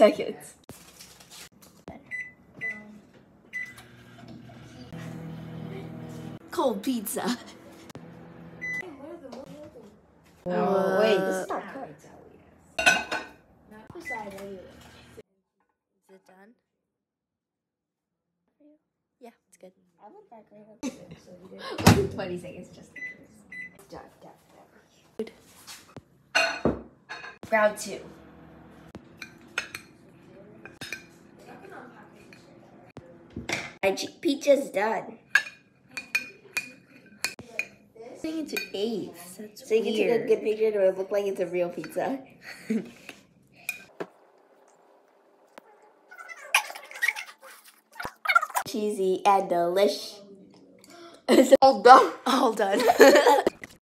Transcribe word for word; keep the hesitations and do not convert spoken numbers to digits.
seconds. Cold pizza. Oh, wait, this is not cooked. Is it done? Yeah, it's good. I went back right up twenty seconds just in case. Done, done, done. Round two. My pizza's done. Into eighths. That's so you weird. Can take a good picture to it look like it's a real pizza. Cheesy and delicious. All done. All done.